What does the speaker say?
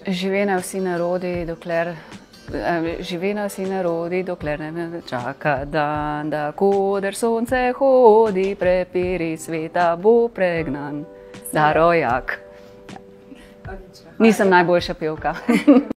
Živena vsi narodi, dokler ne čaka dan, da koder sonce hodi, prepiri sveta bo pregnan. Za rojak. Nisem najboljša pevka.